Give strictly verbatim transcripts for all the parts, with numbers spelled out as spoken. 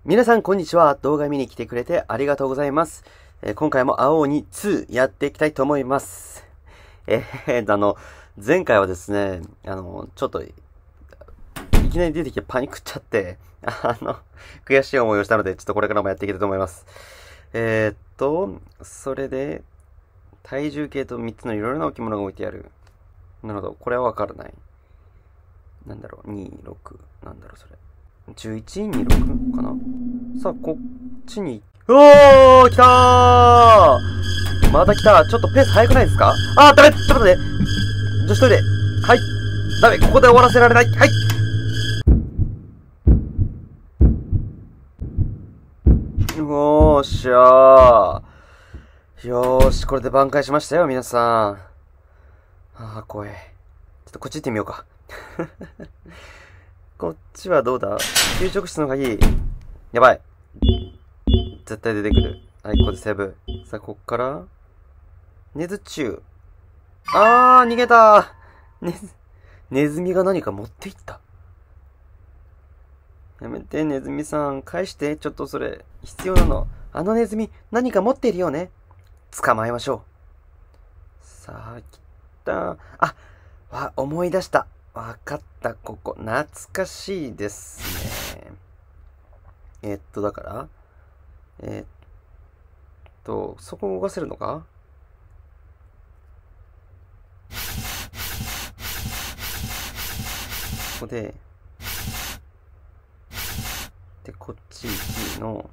皆さんこんにちは。動画見に来てくれてありがとうございます。えー今回も青鬼ツーやっていきたいと思います。えー、あの、前回はですね、あの、ちょっと、いきなり出てきてパニックっちゃって、あの、悔しい思いをしたので、ちょっとこれからもやっていきたいと思います。えー、っと、それで、体重計とみっつのいろいろな置物が置いてある。なるほど、これはわからない。なんだろう、に、ろく、なんだろうそれ。じゅういち、に、ろくかな。さあ、こっちに、おー来たーまた来た。ちょっとペース速くないですか？あー、ダメちょっと待って女子トイレはいダメここで終わらせられないはいおーしゃーよーし、これで挽回しましたよ、皆さん。あー、怖い。ちょっとこっち行ってみようか。こっちはどうだ？給食室の鍵。やばい。絶対出てくる。はい、ここでセーブ。さあ、こっから、ネズチュー。あー、逃げたー。ね、ネズミが何か持っていった。やめて、ネズミさん。返して、ちょっとそれ。必要なの。あのネズミ、何か持っているよね。捕まえましょう。さあ、来た。あ、わ、思い出した。わかった、ここ。懐かしいですね。えっと、だから、えっと、そこ動かせるのか？ここで、で、こっちいちの、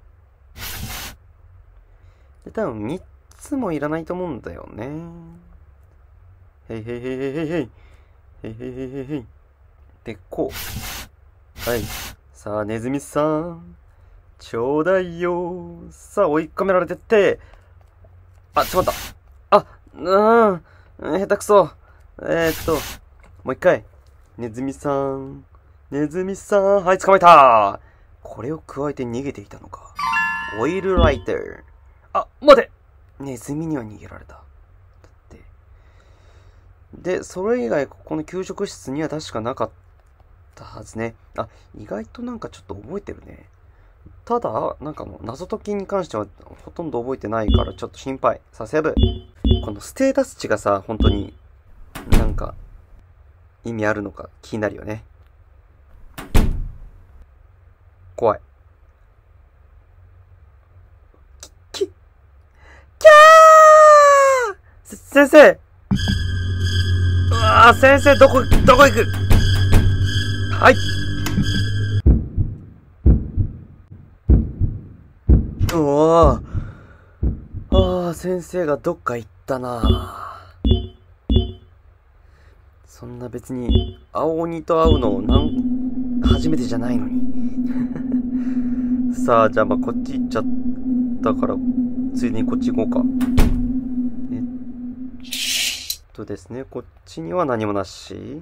で、多分みっつもいらないと思うんだよね。へいへいへいへいへいへい。へいへいへいへいへい。で、こう。はい。さあ、ネズミさん。ちょうだいよ。さあ、追い込められてって。あ、ちょっと待った。あ、うーん。下手くそ。えー、っと、もう一回。ネズミさん。ネズミさん。はい、捕まえた。これを加えて逃げていたのか。オイルライター。あ、待てネズミには逃げられた。だって。で、それ以外、ここの給食室には確かなかったはずね。あ、意外となんかちょっと覚えてるね。ただ、なんかもう謎解きに関してはほとんど覚えてないからちょっと心配。さあ、セブン。このステータス値がさ、本当になんか意味あるのか気になるよね。怖い。き、き、キャーせ先生うわー先生どこ、どこ行くはい。うわーあー先生がどっか行ったな。そんな別に青鬼と会うのなん初めてじゃないのに。さあ、じゃあまあこっち行っちゃったから、ついでにこっち行こうか。えっとですね、こっちには何もなし。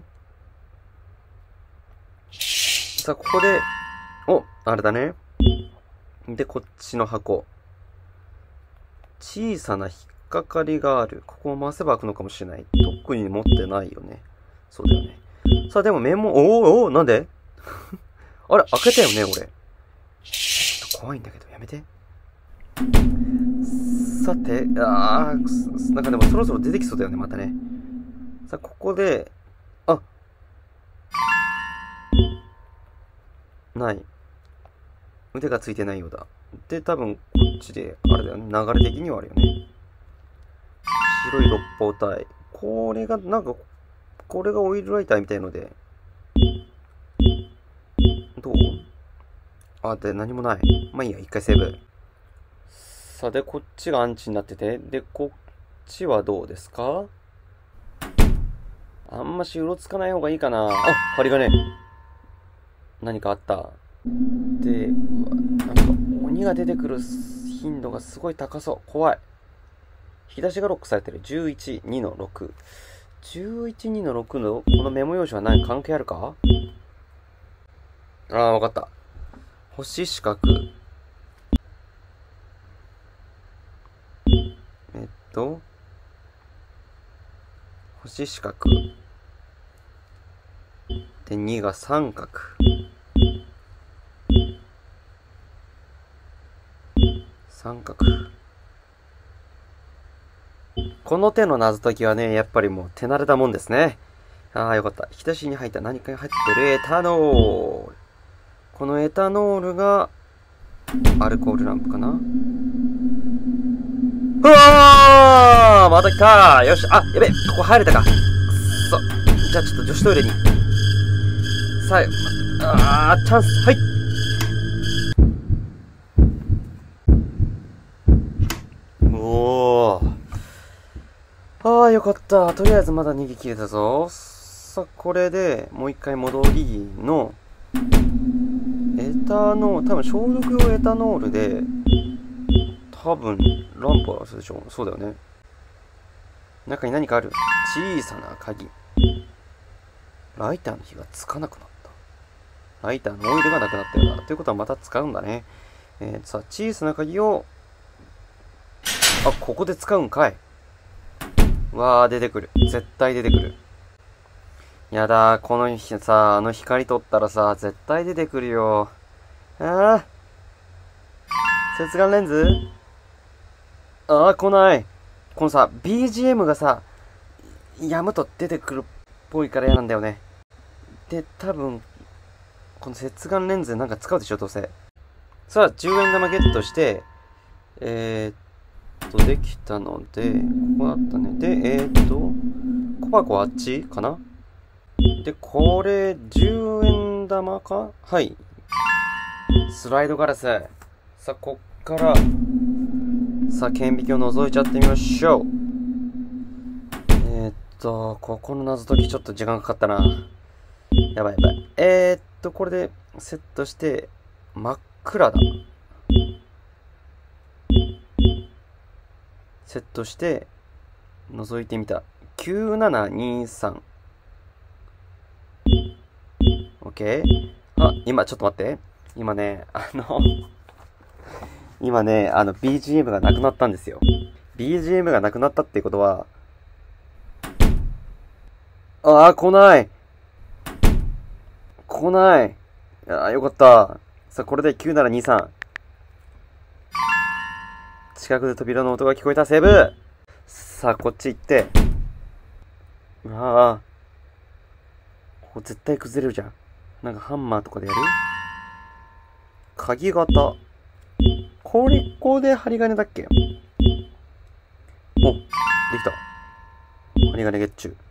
さあ、ここで、お、あれだね。で、こっちの箱。小さな引っかかりがある。ここを回せば開くのかもしれない。特に持ってないよね。そうだよね。さあ、でもメモ、おーおーなんであれ、開けたよね、俺。ちょっと怖いんだけど、やめて。さて、あー、なんかでもそろそろ出てきそうだよね、またね。さあ、ここで、あ、ない。腕がついてないようだ。で、多分、こっちで、あれだよね、流れ的にはあるよね。白い六方体。これが、なんか、これがオイルライターみたいので、どう？あ、で、何もない。まあいいや、一回セーブ。さあ、で、こっちがアンチになってて、で、こっちはどうですか？あんましうろつかない方がいいかな。あ、針金。何かあった。で、なんか、鬼が出てくる頻度がすごい高そう。怖い。引き出しがロックされてる。じゅういち、にのろく。じゅういち、にのろくのこのメモ用紙は何関係あるか？ああ、わかった。星四角。えっと、星四角。で、にが三角。 三角。この手の謎解きはね、やっぱりもう手慣れたもんですね。ああ、よかった。引き出しに入った何かが入ってるエタノール。このエタノールが、アルコールランプかな。うわーまた来た。よし。あ、やべ、ここ入れたか。くっそ。じゃあちょっと女子トイレに。さあ、あー、チャンス。はい。おー。あー、よかった。とりあえずまだ逃げ切れたぞ。さあ、これでもう一回戻りの、エタノール、多分消毒用エタノールで、多分、ランプはそうでしょ。そうだよね。中に何かある。小さな鍵。ライターの火がつかなくなった。ライターのオイルがなくなったようだ。ということはまた使うんだね。えー、さあ、小さな鍵を、あ、ここで使うんかい。わー、出てくる。絶対出てくる。やだー、この日さ、あの光取ったらさ、絶対出てくるよ。ああ。接眼レンズああ、来ない。このさ、ビージーエム がさ、やむと出てくるっぽいから嫌なんだよね。で、多分、この接眼レンズなんか使うでしょ、どうせ。さあ、じゅうえん玉ゲットして、えーっと、できたので、ここだったね。で、えーっと、小箱あっちかな。で、これ、じゅうえん玉かはい。スライドガラス。さあ、こっから、さあ、顕微鏡を覗いちゃってみましょう。えー、っと、ここの謎解きちょっと時間かかったな。やばいやばい。えー、っと、これでセットして、真っ暗だ。セットして、覗いてみた。きゅうななにさん。OK。あ、今、ちょっと待って。今ね、あの、今ね、あの、ビージーエム がなくなったんですよ。ビージーエム がなくなったっていうことは、ああ、来ない来ないああ、よかった。さあ、これできゅうななにさん。近くで扉の音が聞こえた、セーブさあ、こっち行って。ああ。ここ絶対崩れるじゃん。なんかハンマーとかでやる鍵型。これ、ここで針金だっけお、できた。針金ゲッチュ。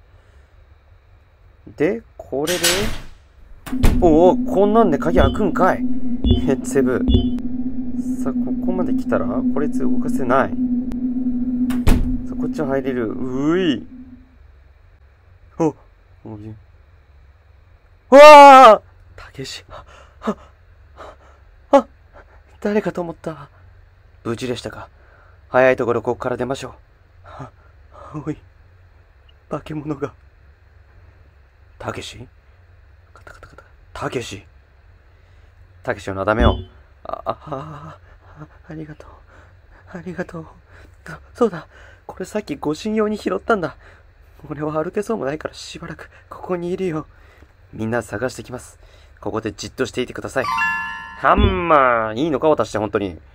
で、これで、おお、こんなんで鍵開くんかい。ヘッセブ。さあ、ここまで来たら、これ動かせない。さあ、こっちは入れる。うい。お、おび。うわあたけし。は、は、は、誰かと思った。無事でしたか。早いところここから出ましょう。は、おい。化け物が。たけしカタカタカタ。たけし。たけしをなだめよう。あ、あ、あ、ありがとう。ありがとう。そうだ。これさっき護身用に拾ったんだ。俺は歩けそうもないからしばらくここにいるよ。みんな探してきます。ここでじっとしていてください。ハンマーいいのか渡して本当に。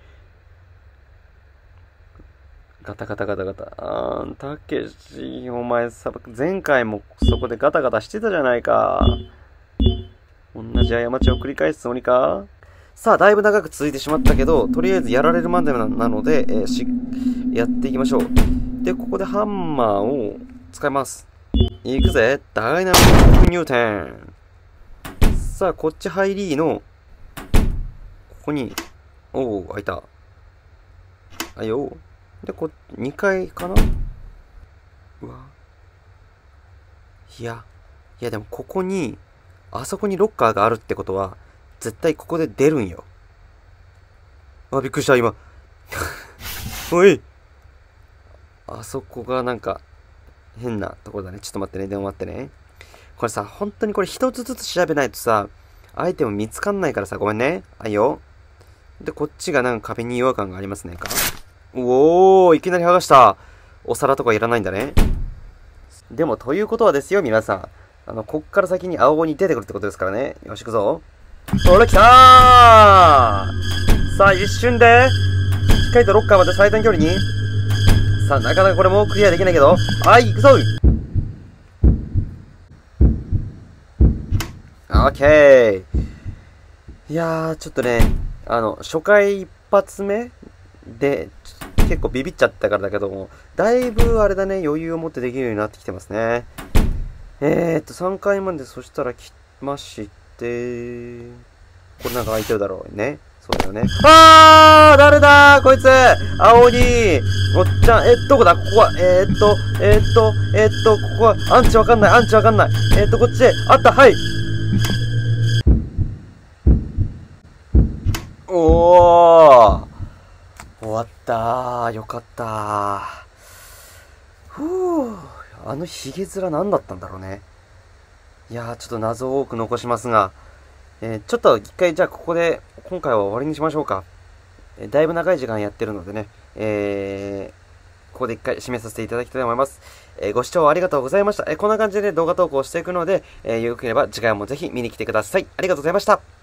ガタガタガタガタ。あー、たけし、お前さ、前回もそこでガタガタしてたじゃないか。同じ過ちを繰り返すつもりか。さあ、だいぶ長く続いてしまったけど、とりあえずやられるまでなので、えー、し、やっていきましょう。で、ここでハンマーを使います。いくぜ、ダイナミック入店。さあ、こっち入りの、ここに、おお、開いた。あよ。で、こ、にかいかなうわ。いや、いやでもここに、あそこにロッカーがあるってことは、絶対ここで出るんよ。あ、びっくりした、今。おい。あそこがなんか、変なところだね。ちょっと待ってね、電話待ってね。これさ、本当にこれ一つずつ調べないとさ、アイテム見つかんないからさ、ごめんね。あいよ。で、こっちがなんか壁に違和感がありますねか。おー、いきなり剥がした。お皿とかいらないんだね。でも、ということはですよ、皆さん。あの、こっから先に青鬼出てくるってことですからね。よし、行くぞ。ほら、来たーさあ、一瞬で、 かりとロッカーまで最短距離に。さあ、なかなかこれもクリアできないけど。はい、行くぞい。オッケー。いやー、ちょっとね、あの、初回一発目で、結構ビビっちゃったからだけども、だいぶあれだね、余裕を持ってできるようになってきてますね。えーっと、さんかいまでそしたら来まして、これなんか空いてるだろうね。そうだよね。あー誰だーこいつ青鬼おっちゃん、え、どこだここは、えー、っと、えー、っと、えー、っと、ここは、アンチわかんない、アンチわかんない。えー、っと、こっちで、あった、はいおー終わったー。よかったー。ふぅあのヒゲ面何だったんだろうね。いやー、ちょっと謎を多く残しますが、えー、ちょっと一回じゃあここで今回は終わりにしましょうか。えー、だいぶ長い時間やってるのでね、えー、ここで一回締めさせていただきたいと思います。えー、ご視聴ありがとうございました。えー、こんな感じで動画投稿していくので、えー、よければ次回もぜひ見に来てください。ありがとうございました。